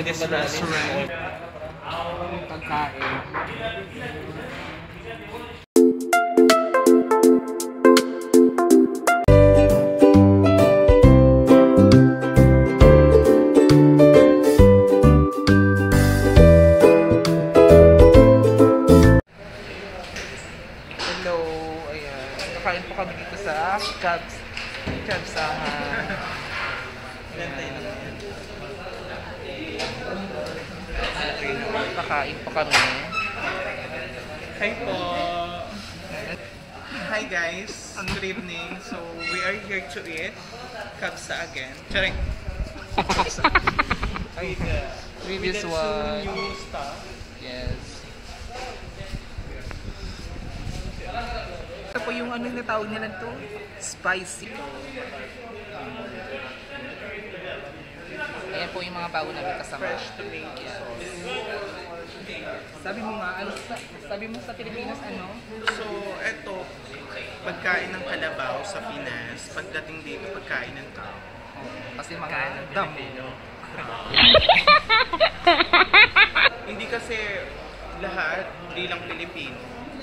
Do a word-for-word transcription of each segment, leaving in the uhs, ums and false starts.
this restaurant. Pagkain. Hello, ayan. Nakain po kami dito sa kabs. Kabsahan. Nakain po kami. Hi po! Hi guys! Good evening. So, we are here to eat kabsa again. Charing! Kabsa. With, uh, Previous with one. some new stuff. Yes. Ito po yung ano yung natawag nila to? Spicy. Ayan po yung mga bago namin kasama. Fresh tomato sauce. Sabi mo nga, ano, sabi mo sa Pilipinas ano? So, eto, pagkain ng kalabaw sa Pinas, pagdating dito, pagkain ng tao. Kasi mga damo. Hindi kasi lahat, hindi lang Pilipino.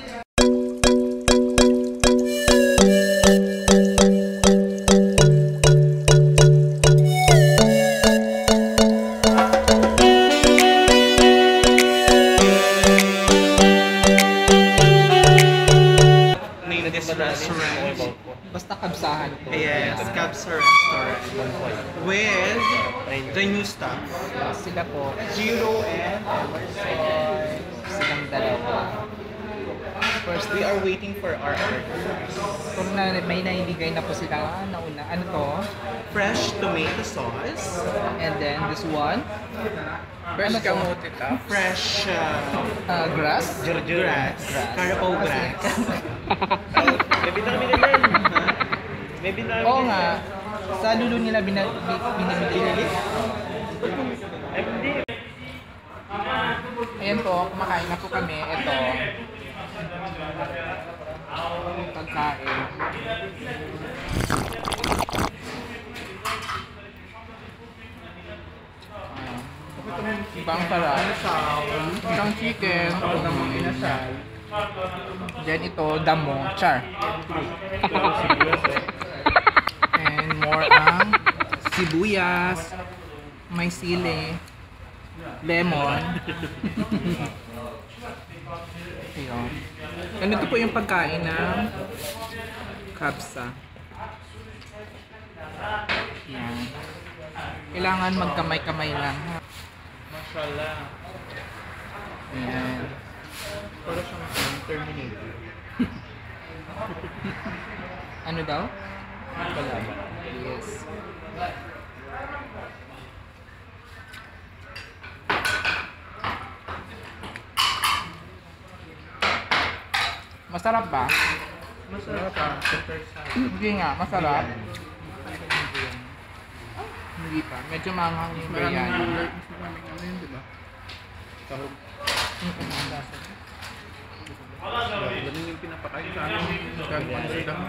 Restaurant. Basta kabsahan to. Yes, kabsa restaurant. With the new stuff. Sila po. Zero and Emerson. Silang dalawa. first, we are waiting for our order. Kung na, may naibigay na po sila nauna. Ano to? Fresh tomato sauce. And then this one. Fresh Ano to? kamote ka. Fresh uh, Uh, grass. grass. Grass. Carabao grass. Maybe namin naman. Maybe namin. Oo nga. Sa lulo nila bina- bi- binibili. Hindi. Ayan po, kumakain na po kami. Ito. Pagkain. Ibang sarap. Isang chicken. Then ito, damo. Char. And more ang sibuyas. May sili. Lemon. Ayun. Ganito po yung pagkain ng kabsa. Yan. Kailangan magkamay-kamay lang. Mashallah. Ayan. Para siyang Terminator. Ano daw? Wala ba? Yes. Masarap ba? Masarap pa. Hindi nga, masarap. Hindi pa. Medyo manghang yung biryani. Ano yun, di ba? Sahog. Ganun yung pinapakain sa akin. Gano'n sa dam.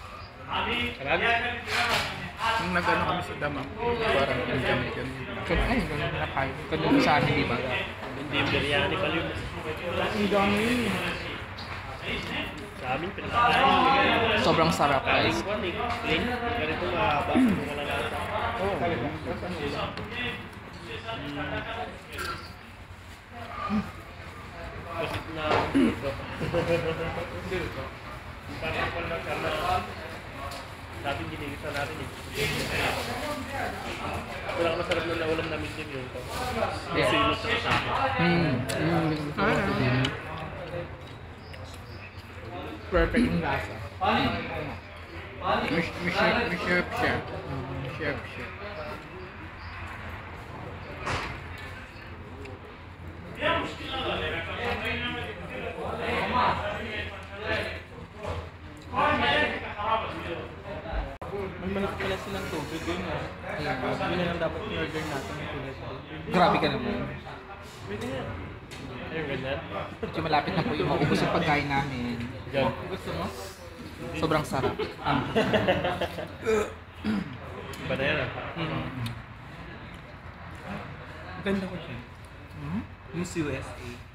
Nung nag-ano kami sa dam, parang kami kami ganun. Ay, ganun na kayo. Ganun sa akin, di ba? Hindi biryani pala yun. Ang dami. Sa amin, pinapakain. Sobrang sarap, guys. Plain. Ganito mahaba. Kung wala lasa. Oo. Basit na ito. Parang pala karna. Dating ginigisa natin eh. Ito lang masarap na naulam namin din yun. Yung silot sa kasama. Hmm. Mm. Perfect yung lasa. Masarap siya. Masarap siya. May malaki pala silang tubig yun ah. Yun na lang dapat in-order natin yung tulad ko. Grabe ka naman. Pwede nga. Ayun, ganyan. Medyo malapit na po yung maubos yung pagkain namin. Diyan. Gusto mo? Sobrang sarap. Iba na yan ah. Mm. Ganda ko siya. Hmm? Miss U S A.